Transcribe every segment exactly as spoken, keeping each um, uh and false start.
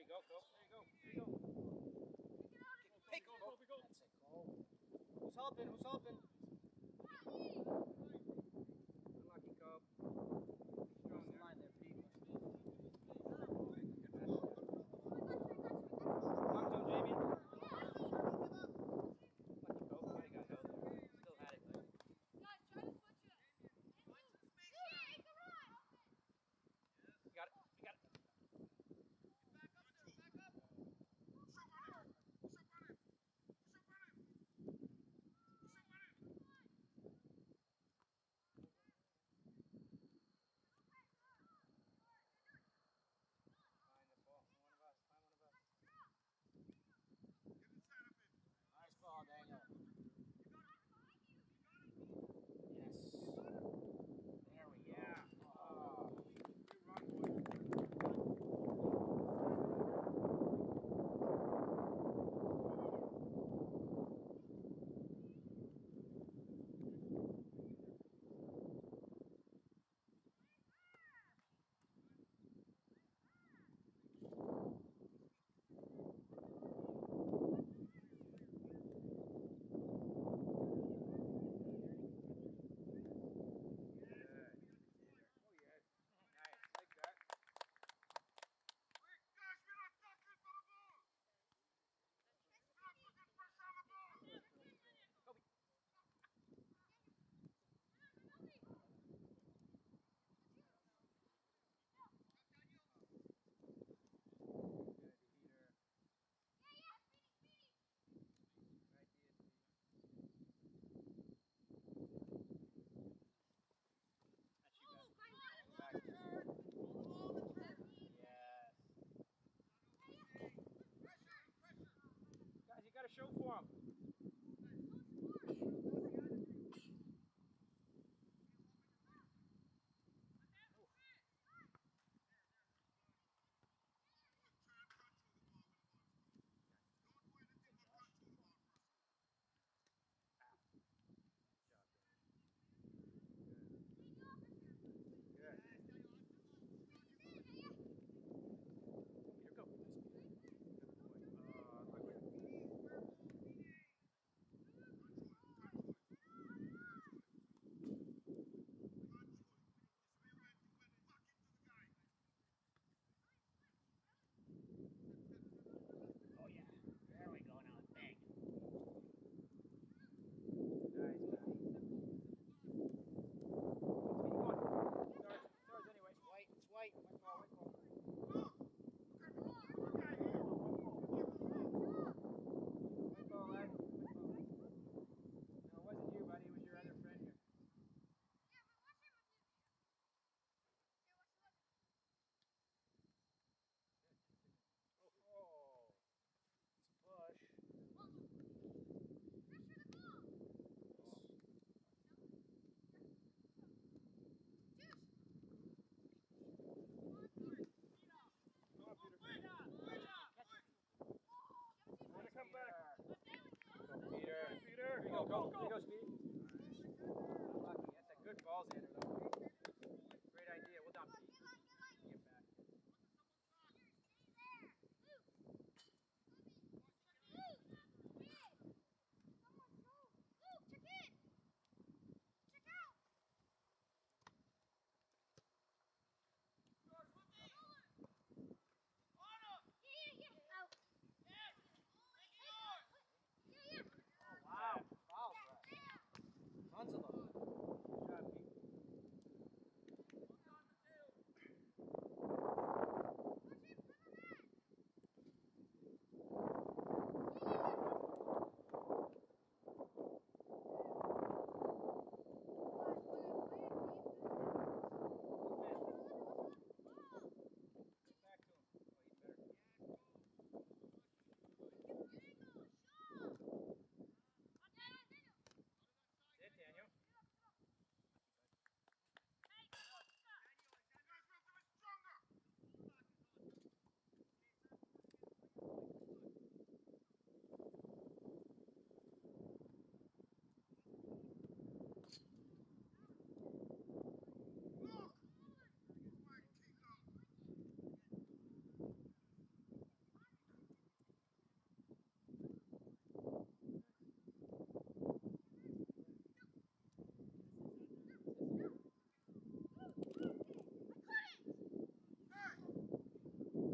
go, go. There you go. There you go. Hey, go, go, go. That's it, go. Who's helping? Who's helping? Good lucky, Cobb. Strong there. Line there, Pete. Talk to him, Jamie. Lucky Cobb. Thought he got held there. Still had it, though. You got it. You got it.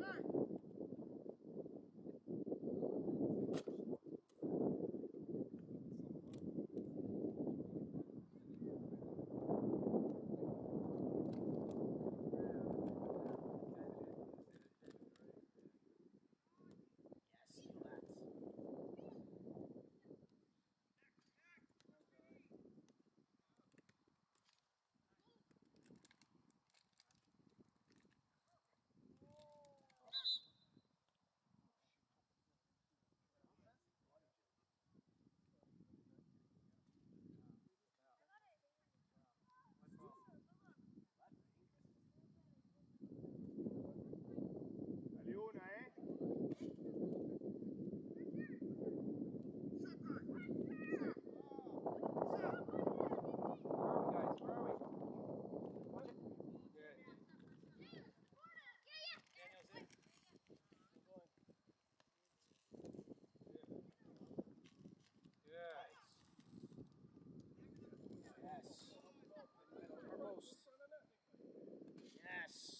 Yes.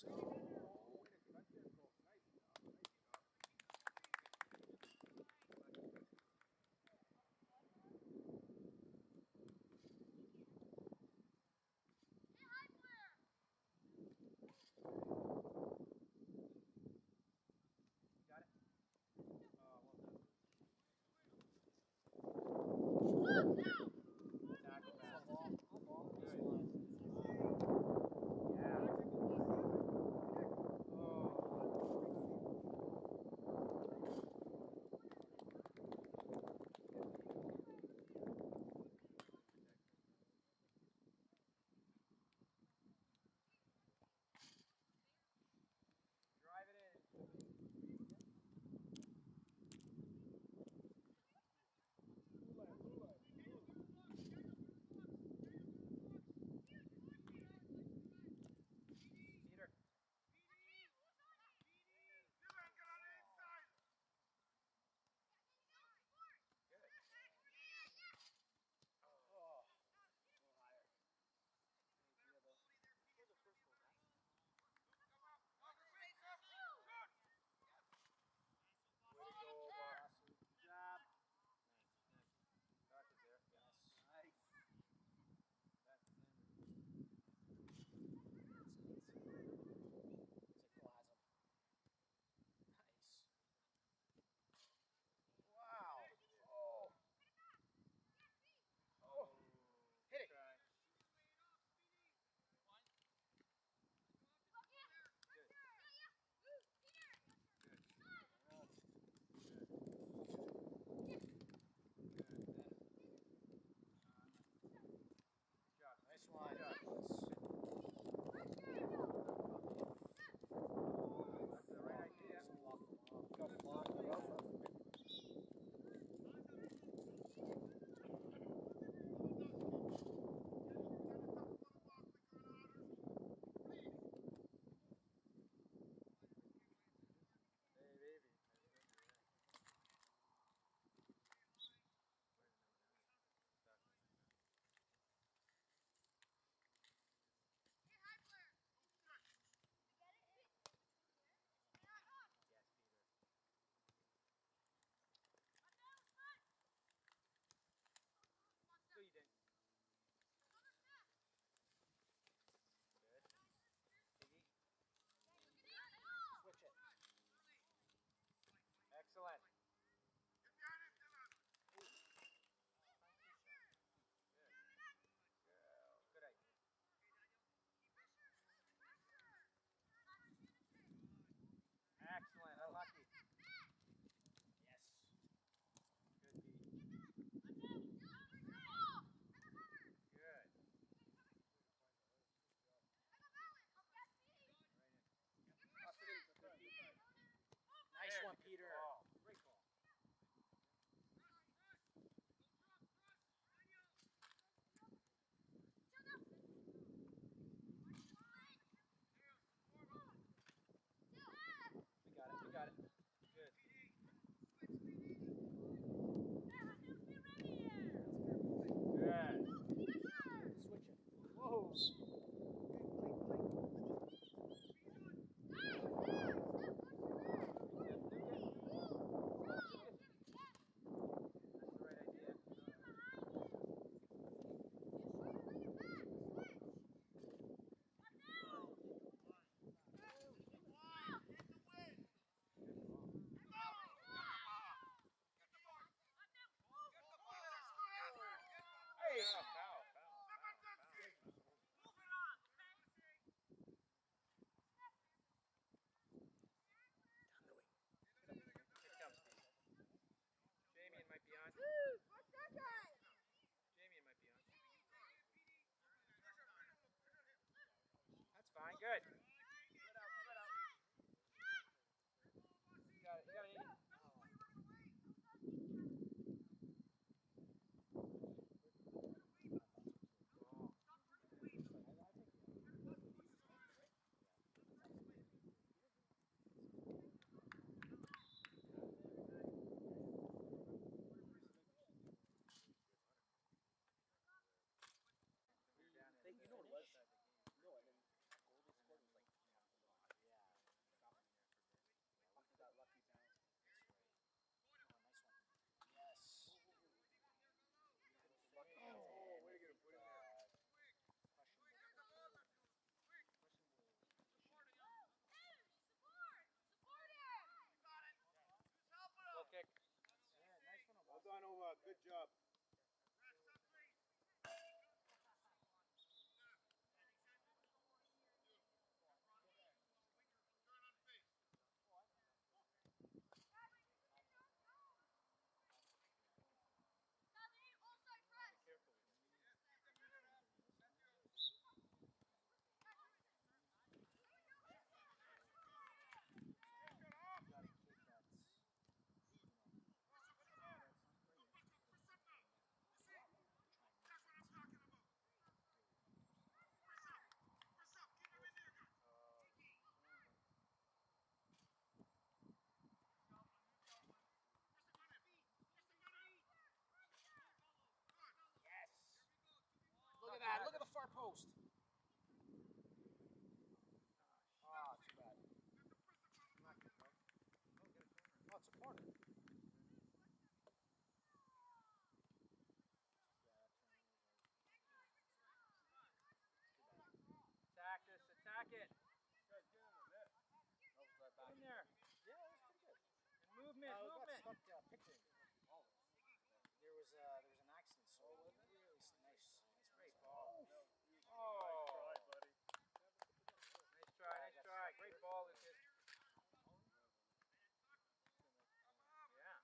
Good job. Look at that. Look at the far post. Ah, oh, too bad. Oh, it's a corner. Attack this, attack it. Guys, get in the net. Get in there. Yeah, that was pretty good. And movement, Uh, we got movement. stuck uh, picturing. There was uh, there was an accident, so it was really nice. Nice Great ball. Oh. Nice try, buddy. Nice try, nice try. Great ball, Lucas. Yeah.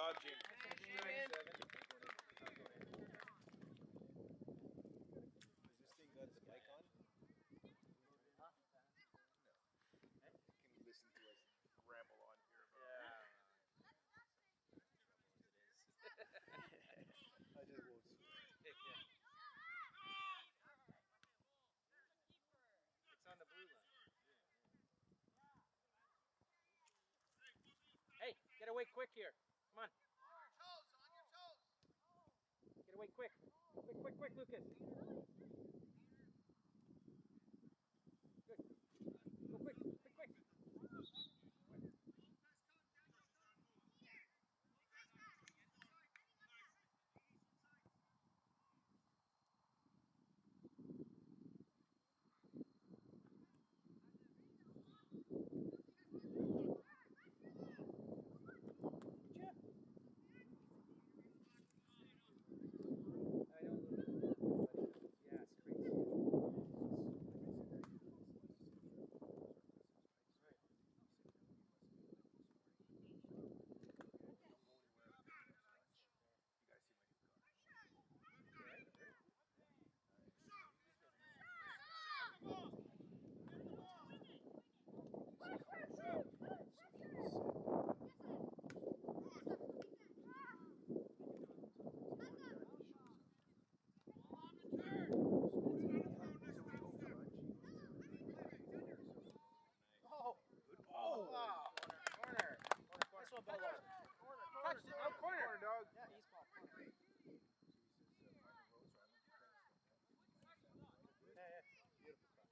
job, Jim. Strike seven. Is this thing got its mic on? Huh? No. Can you listen to us Ramble on here about Yeah. I just won't swear. It's on the blue line. Hey, get away quick here. Come on. Get away quick. Quick, quick, quick, Lucas. Good. Go quick, quick, quick. I know a little bit about it, but yeah, it's crazy. You guys see my new car? Right, right. Oh. Oh. Wow. Corner. Corner. This one below. Touch it. No corner. Corner, dog. Yeah, he's called corner. Yeah, yeah. Beautiful cross.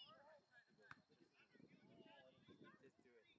Just do it.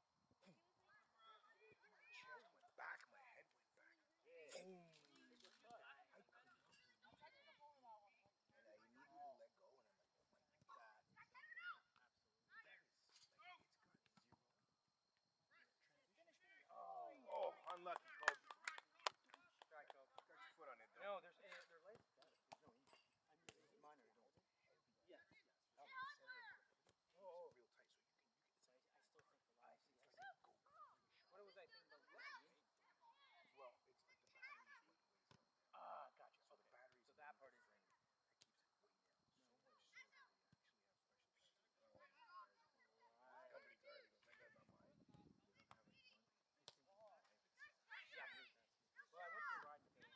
My chest went back, my head went back. Boom. I could not believe it. And I immediately let go, and I'm like, oh my god. That is, like, it's got zero transition. Oh, unlucky, Kobe. Strike Kobe. Got your foot on it, though. No, there's a, their legs better. There's no ink. I mean, it's mine or don't. Yes. Yes, for the center of gravity. Oh. It's real tight, so you can, you can, it's I, I still think the I last see, is it's like a go. What was I thinking about? Well, it's like the battery is what weighs it all down. Ah, gotcha. So the battery's So that underneath part the is frame. That keeps it way down. So much so that they actually have special tires. Oh, tires in the car. This company tires, he goes, that guy's not mine. He doesn't have any fun. It's in the life itself. Yeah. Well, I went for a ride today.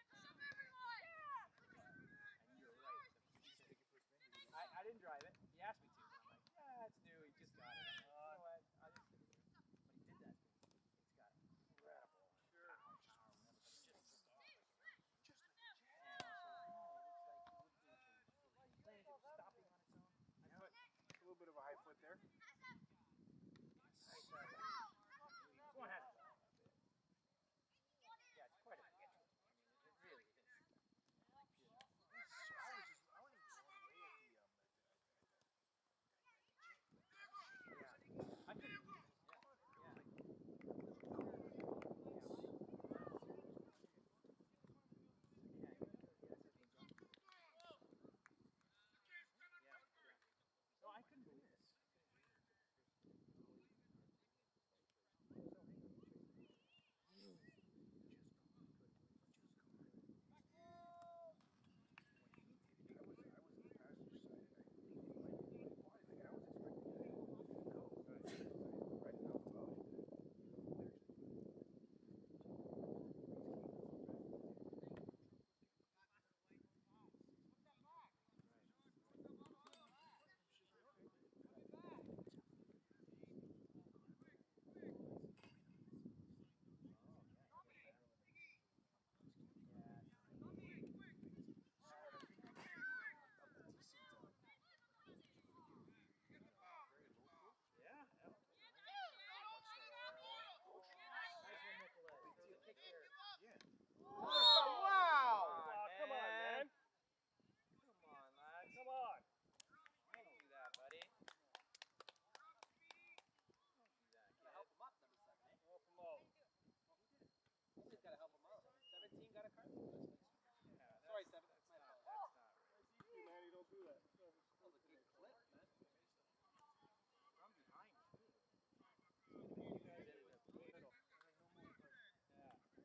And you're right. Did you just take it for a spin? Did you I, I didn't drive it. He asked me to, but I'm like, yeah, it's new. He just got it. I'm like, you know what? I'll just take it. But he did that thing. It's got incredible Sure. power, power, whatever. But it's just stop. just like a jet? And so, no, it looks like it would be landed, it was stopping on its own. I Yeah. put A little bit of a high foot there. nice, uh, this one has yeah, it's quite a bit. I mean, it, it really is. You know. So I was just, I was just blown away at the, um, at the, at the, at the, at the jet. Yeah. I couldn't believe it. Yeah. Yeah. Yeah. Yeah. No, I couldn't believe it. I was, I was in the passenger side, and I really like, like, why? Like, I was expecting that to go. I read enough about it that it actually Yeah. Yeah. Yeah. Wow! Oh, come on, man. Come on, lads. Come on. Don't do that, buddy. Don't do that, kid. Help him up, number seven, eh? Help him out. You just gotta help him out. seventeen got a card? Yeah, that's, Sorry, seven. that's My not, fault. that's not right. Nice easy, man. You don't do that. That was a good clip, man. From behind, too. You guys ended up middle. Yeah.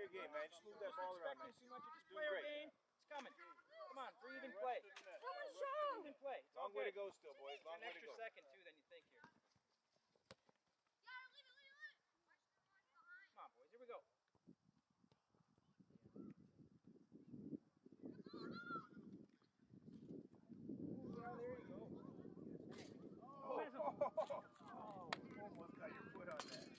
your game, man. Just move that ball around nice. Too much. Just Doing play our great. game. It's coming. Come on, breathe and play. Breathe and play. It's all Long way to good. go still, boys. Long An way to extra go. second too than you think here. Come on, boys. Here we go. Yeah, there you go. Oh, oh, almost got your foot on that.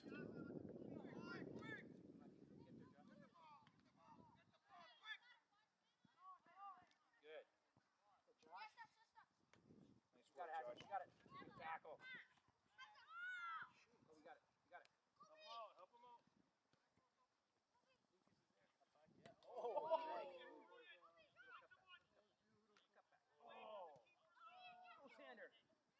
Good. Nice You work, got it, Haskell. Josh. You got it. Good tackle. Oh, we got it. You got it. Help him out. Help him out. Oh, oh. Go, Sander.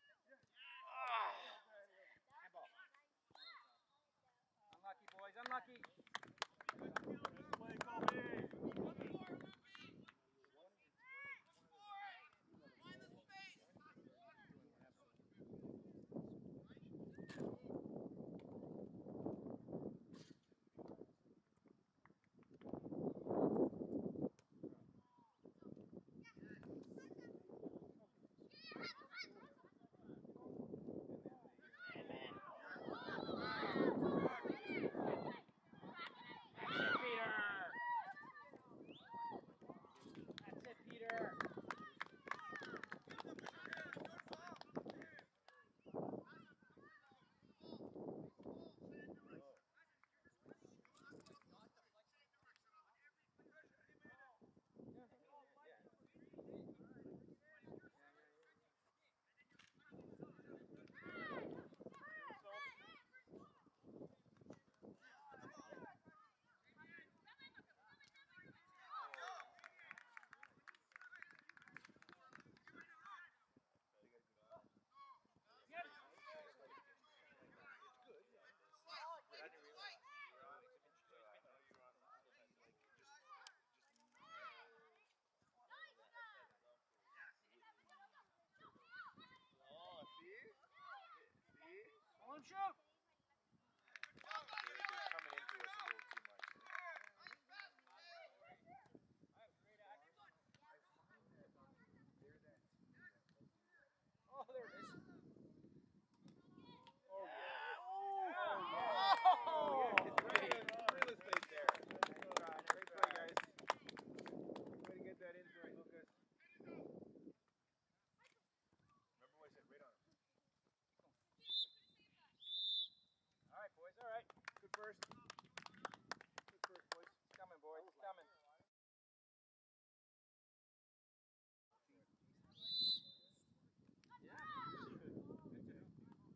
Handball. Unlucky, boys. Unlucky. Play, Kobe. That's it, Peter. Oh, see? See? Let him shoot. They're, they're coming into us a little too much. Oh, there it is. Oh, yeah. Oh, Oh, yeah. yeah. Real estate there. Great play, guys. Way to get that in during Lucas. Remember what I said? Right on him. All right, boys. All right. Good first. Good first, boys. It's coming, boys. It's coming. Yeah. Good to know.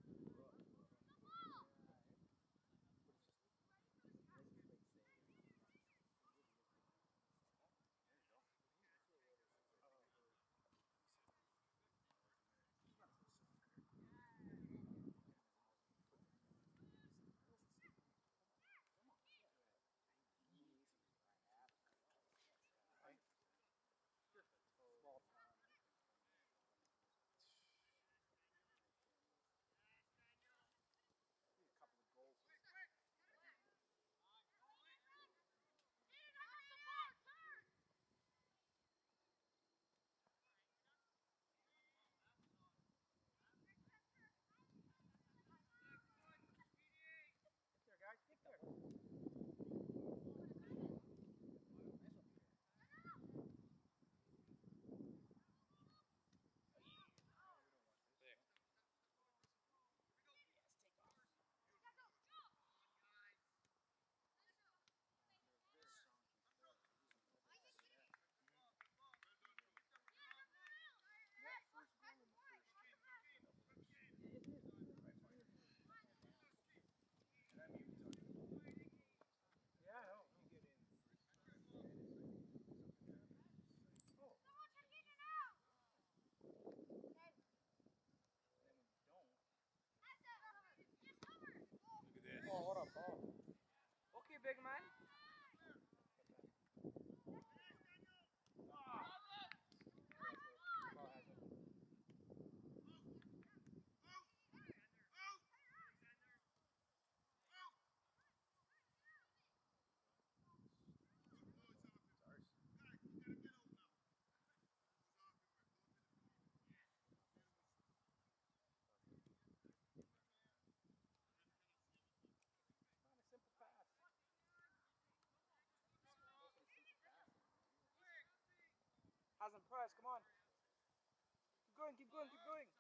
Get there, guys. Get there. Yeah, I know. Look at this. Oh, what a ball. Okay, big man. Hasn't press, come on. Keep going, keep going, keep going.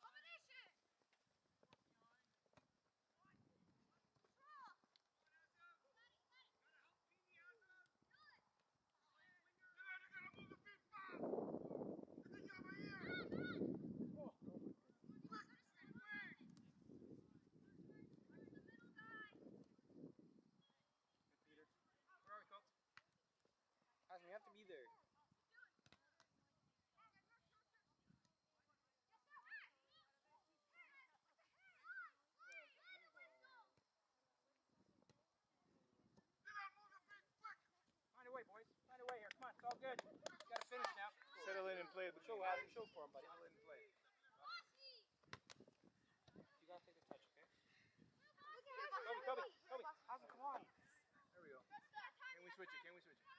Where are we, Coach? Hasn't, you have to be there. Find a way, boys. Find a way here. Come on, it's all good. Gotta finish now. Settle in and play the Show game. Adam. Show for him, buddy. Settle in and play. You gotta take the touch, okay? Kobe, Kobe, Kobe. Hasn't, come on. There we go. Can we switch it? Can we switch it?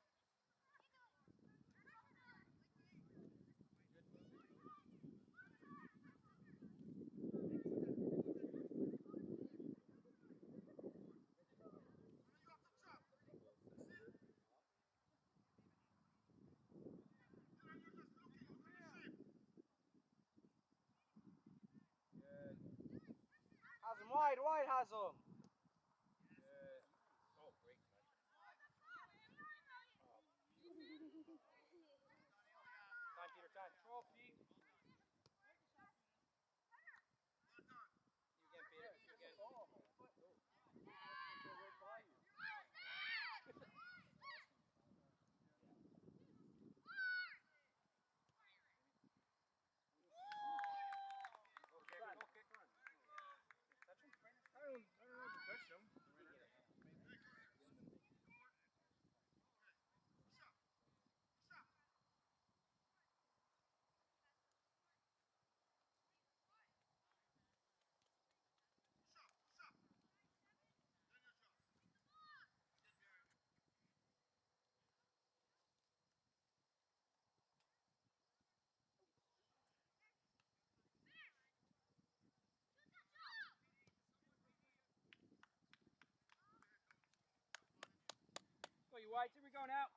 Has him wide, wide has him. Good. Oh, great touch. Time, Peter, time. Control, feet. You again, Peter. You again. Go kick, go kick, run. Touch him, Brandon? I don't, I don't know if we touched him. Go, you whites. Here we go now.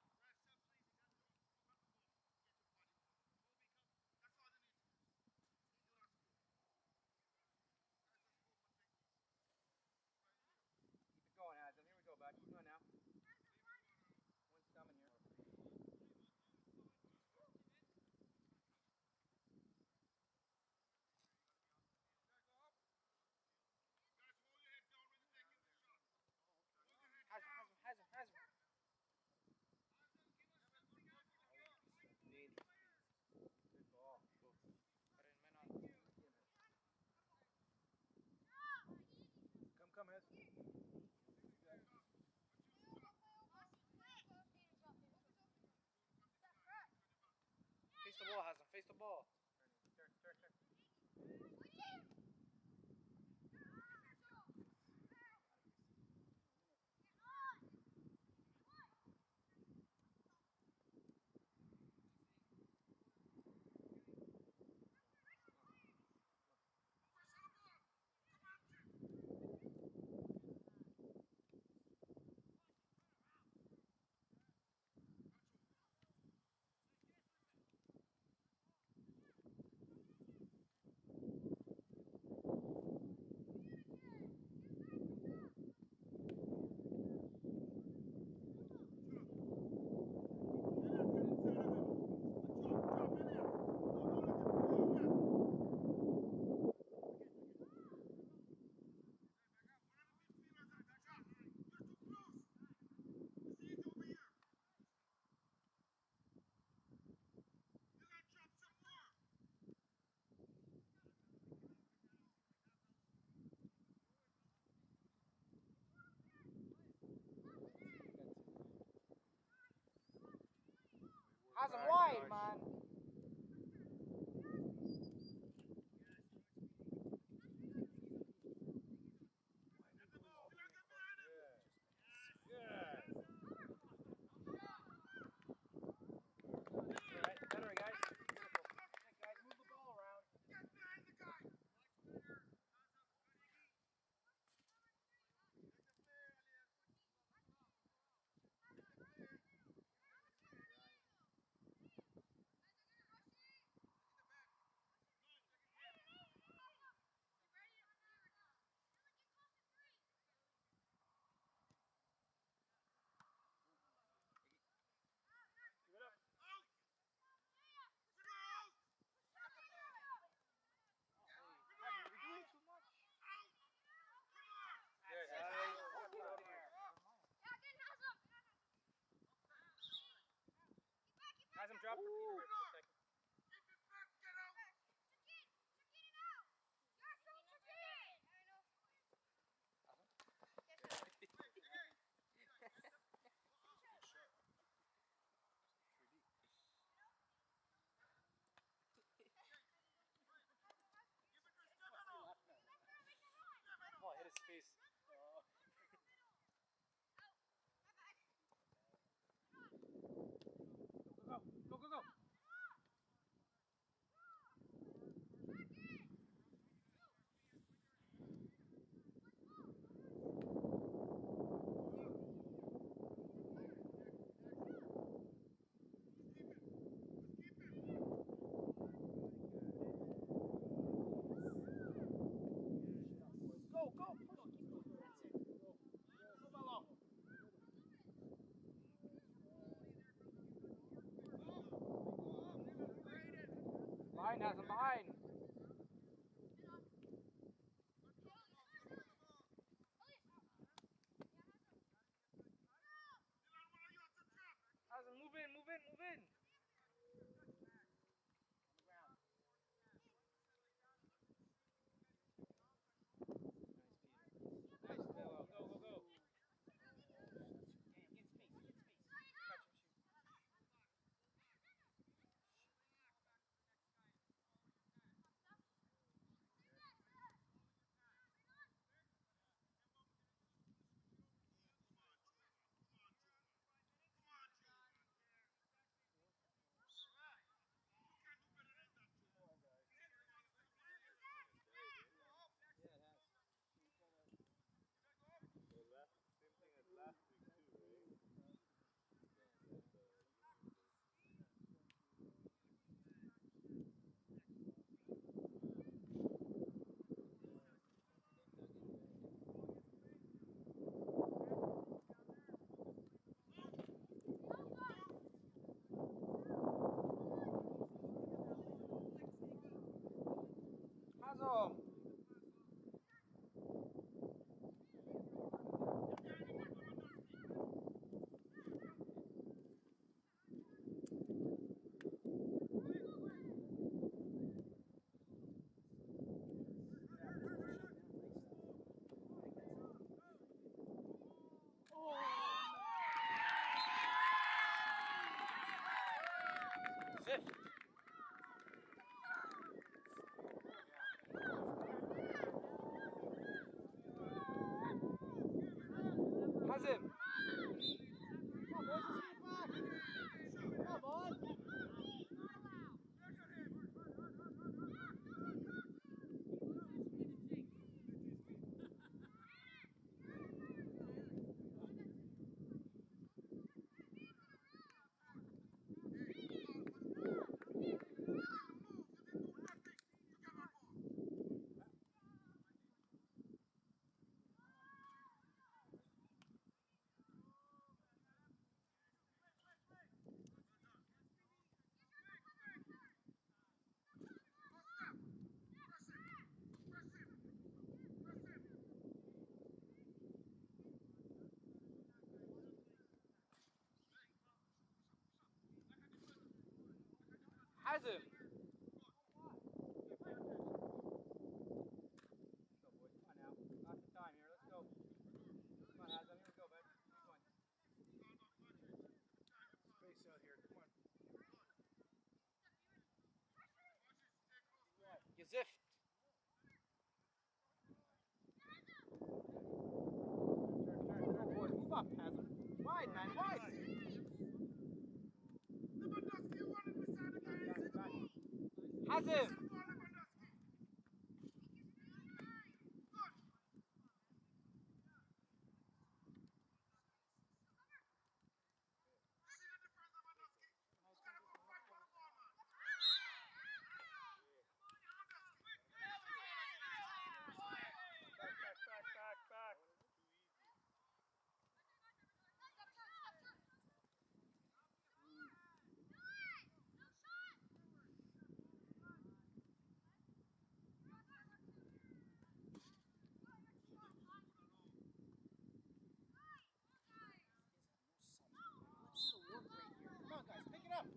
Keep it going, Adam. Here we go, bud. Come on now. One's coming here. Has him, has him, has him, has him. Behind, has him behind. Has him, move in, move in, move in. Nice, Bill. Go, go, go. Get space, get space. Catch and shoot. Hazem. Zift. Hazem. Come on, boys, let's get back. Come on. Hazem. Let's go, boys. Come on now. Lots of time here. Let's go. Come on, Hazem. Here we go, bud. Keep going. Space out here. Come on. You zift. Turn, turn, turn, boys. Move up, Hazem. Wide, man. Wide. Hazem. Back, back, back, back, back. Come on, guys, pick it up.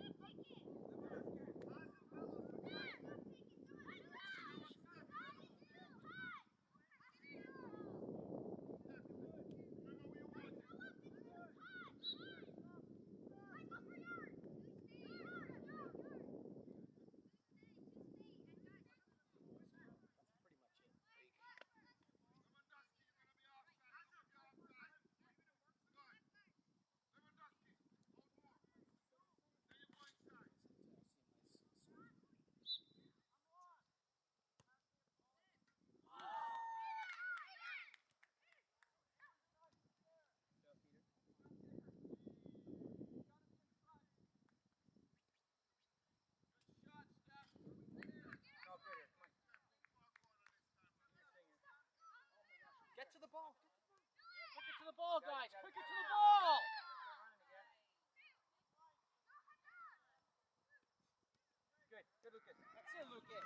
Get to the ball. Quick it to the ball, guys. Quick it to the ball. Good. Good. Good, Lucas. That's it, Lucas.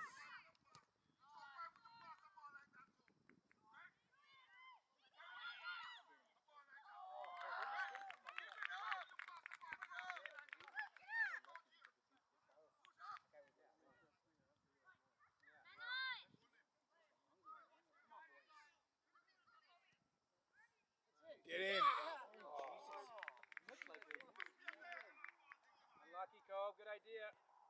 Get in. Looks like it. Unlucky, Cove. Good idea.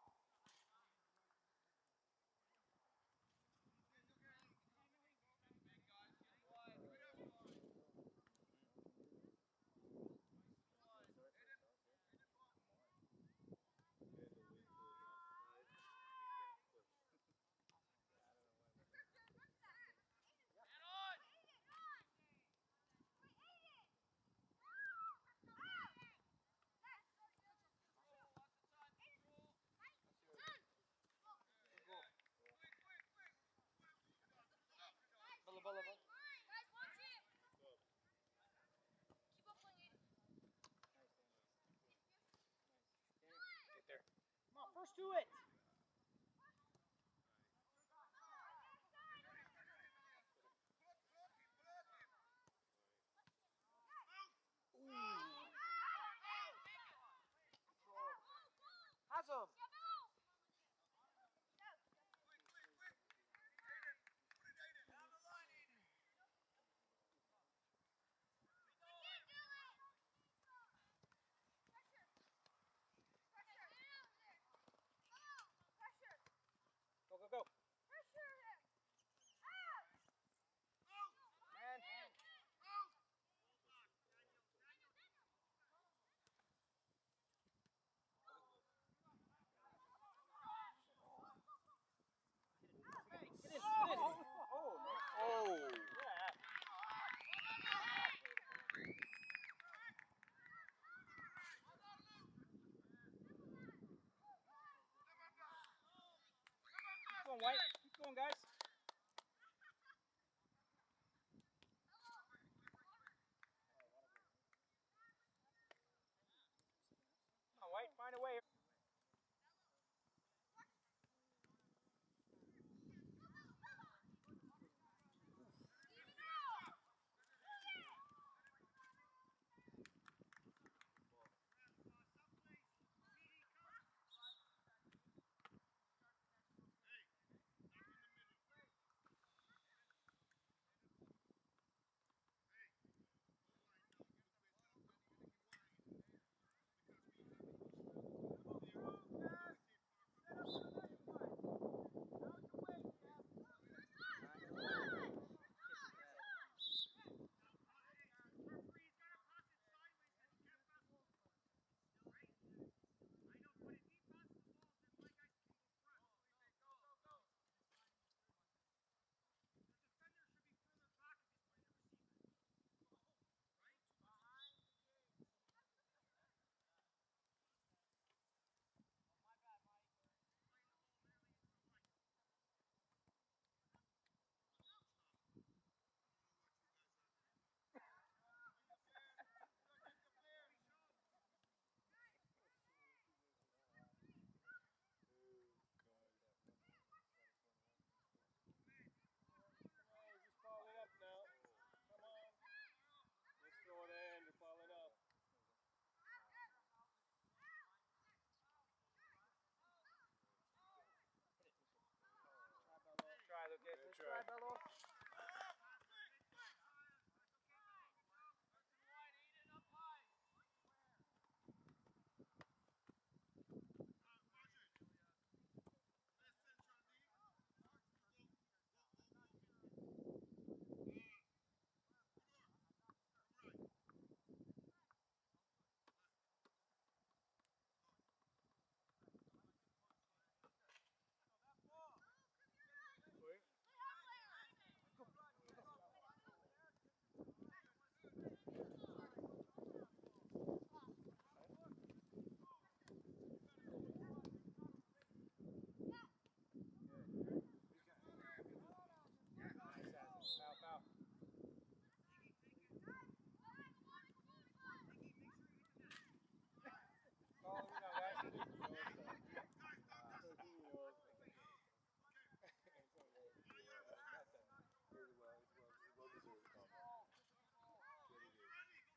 Balla, balla, balla. Get there. Come on, first to it. Has him.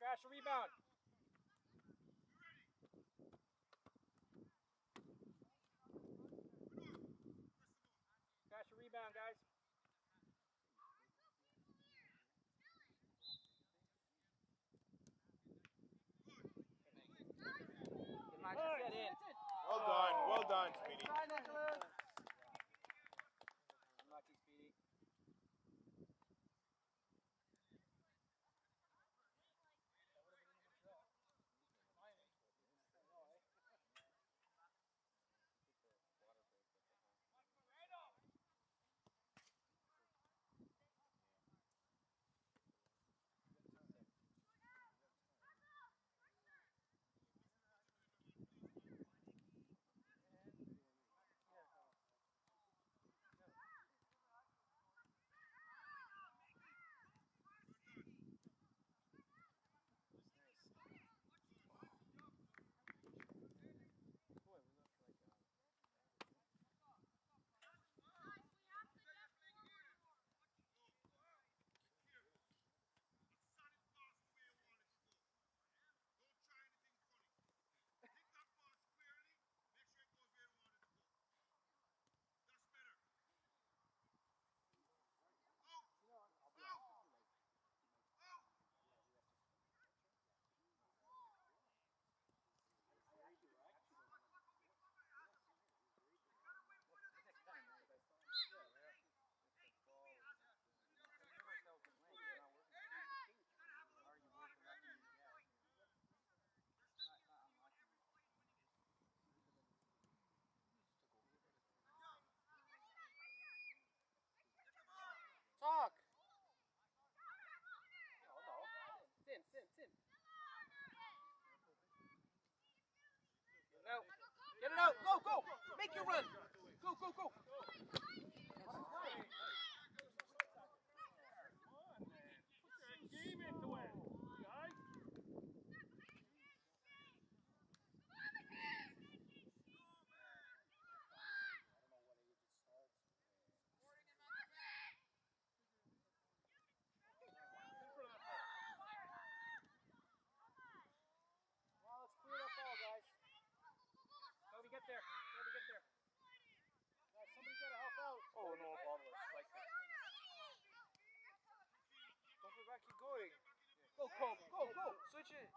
Crash a rebound. Crash a rebound, guys. Get that in. Well done, well done, Speedy. Unlucky, Speedy. Talk. Sin, sin, sin. Get it out. Get it out. Go, go. Make your run. Go, go, go. Game into it, guys. Well, let's clear up all, guys. How do we get there? How do we get there? Guys, somebody gotta help out. Oh no, bother. Spike this. Don't go back, keep going. Go, Cole. Go, go. Switch it.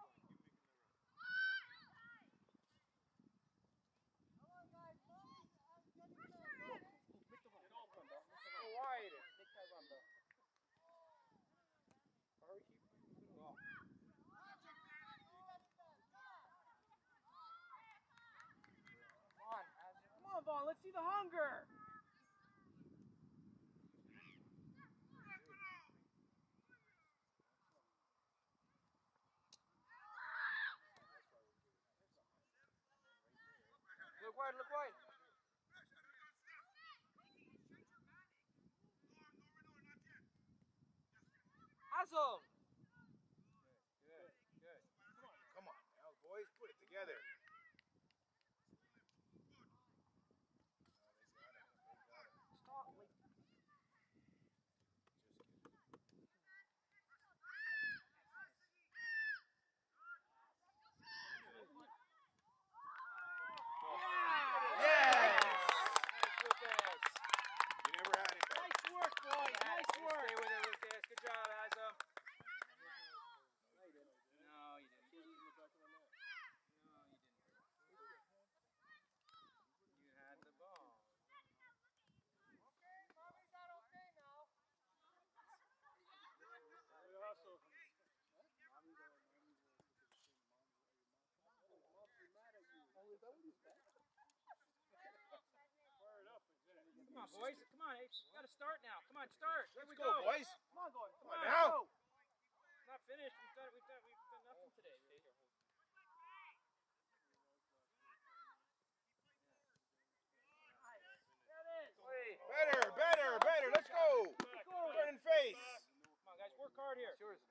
Go wide. Make that run, bro. Hurry, keep moving along. Come on. Come on, Vaughn. Let's see the hunger. Look wide, look wide. Awesome. Good, good. Come on now, boys, put it together. Stop. Like, Yes! Nice, Lucas. You never had it, but nice work, boys. Nice You work. Stay with it, Lucas. Good job, Azam. No, you didn't. No, you didn't. You had the ball. Come on, boys. Come on, H. Got to start now. Come on, start. Here let's we go, go. boys. Come on, Gordon. Come on now. It's not finished. We've done. We've done. We've done nothing today. See? Better, better, better. Let's go. Turn and face. Come on, guys. Work hard here. It's yours.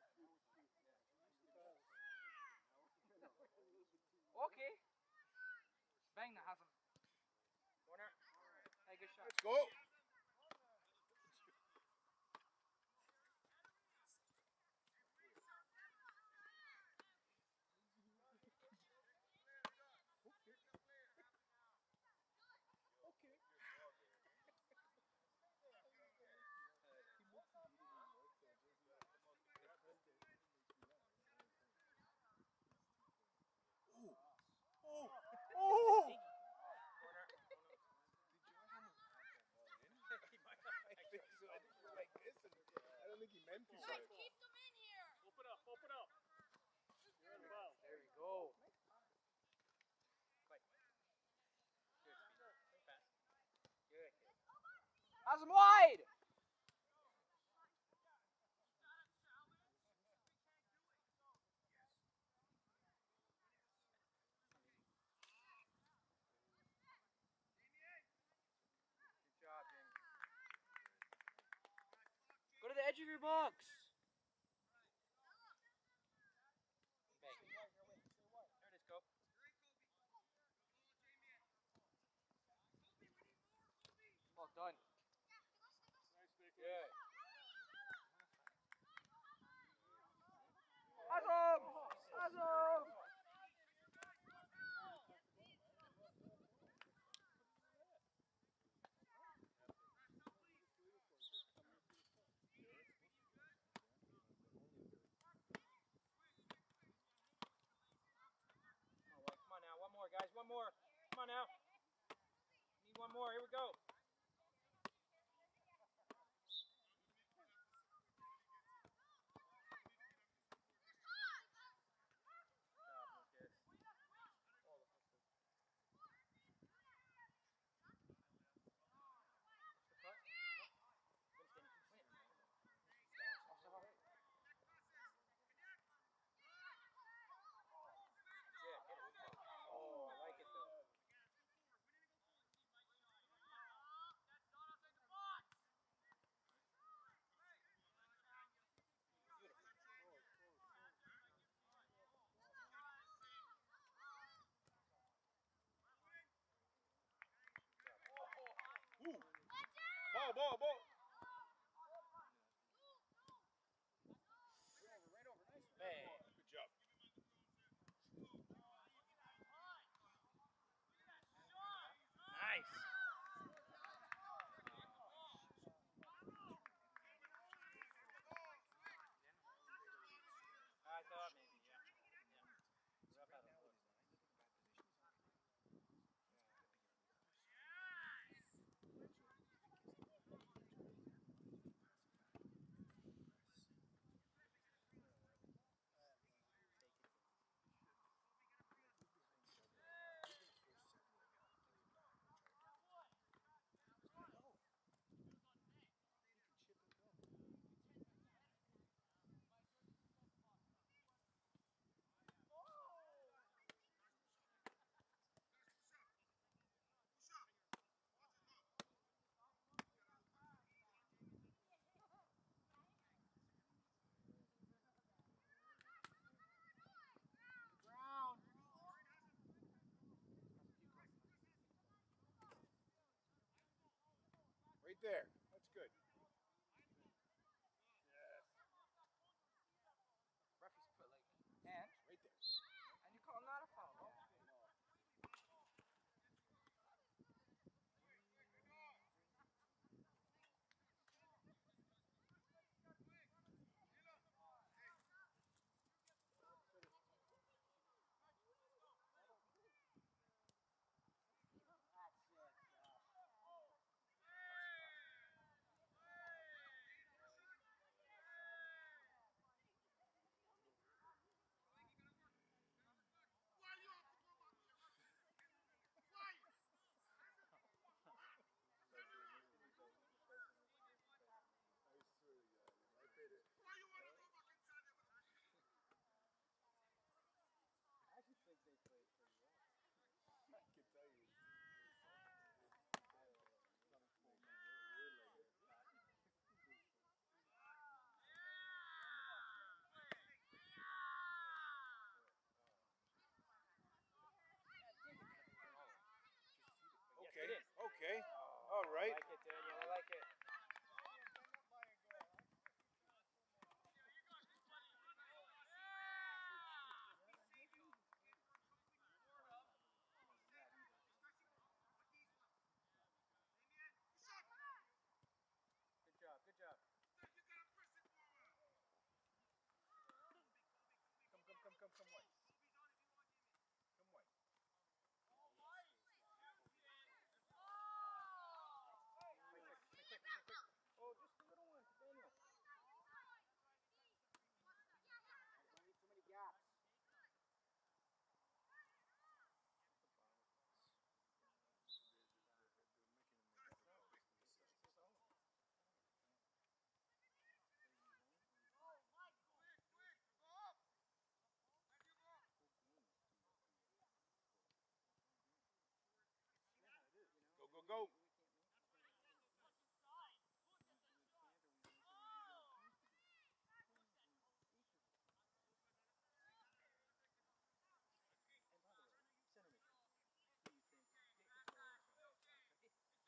Okay. Go. Oh, oh! Corner. He might not I think so. I think you're like this, and I don't think he meant to. But... Keep them in here. Open up, open up. You're in foul. There you go. Clay. Good speed. Good pass. Good kid. How's him wide? Good job, Jamie. Go to the edge of your box. Bang. There it is, Cope. Well done. Nice, Nicholas. Good. Awesome! Awesome! Come on now, one more, guys, one more. Come on now. Need one more. Here we go. Oh, I like it though. Ooh. Ball, ball, ball. Right over, nice. Bang. Good job. Nice. I thought maybe, yeah. Yeah. Rough out of the floor. Right there. That's good. Referee's put like hand, Right there. and you call not a foul. No? right? I like it, Daniel. I like it. Good job. Good job. Come, come, come, come, come, White. Come, White. Quick, quick, quick, quick, quick, quick. Oh, just a little one to Daniel. Don't need too many gaps. Go, go, go. And by the way, center me. Do you think get the ball from okay?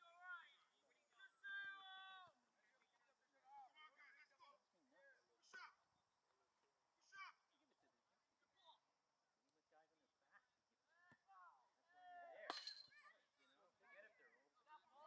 Give it to the with guys on their back. That's why they're there. You know, they get it, they're open.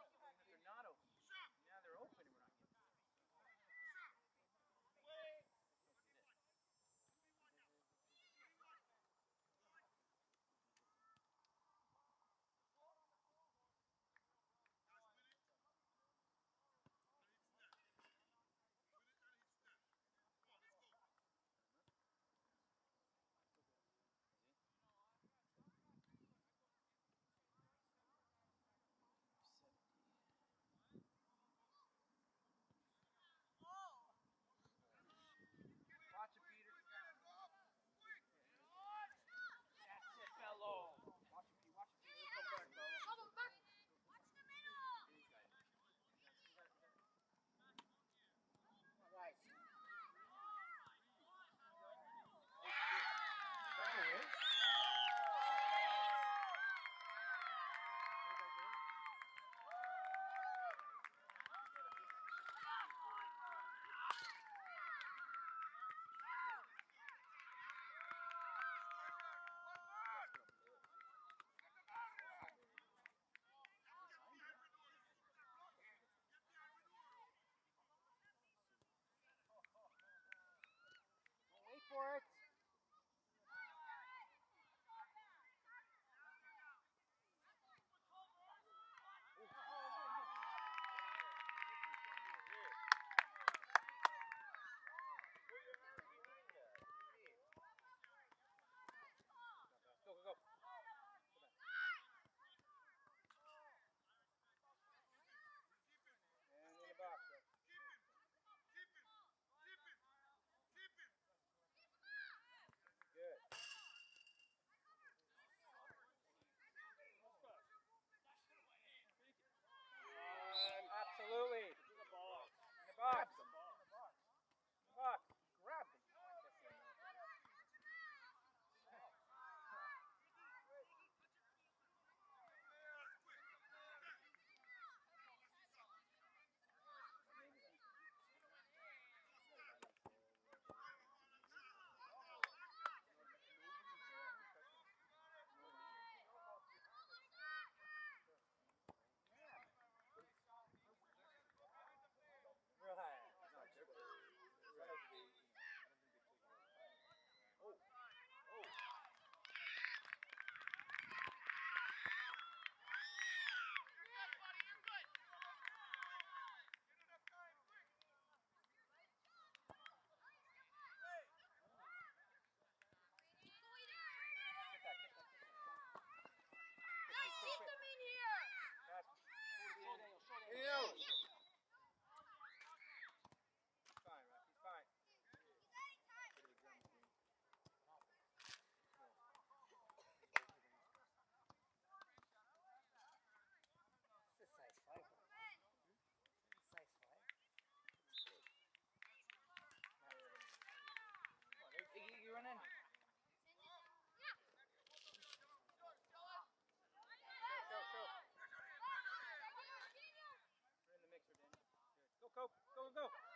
Go, go, go.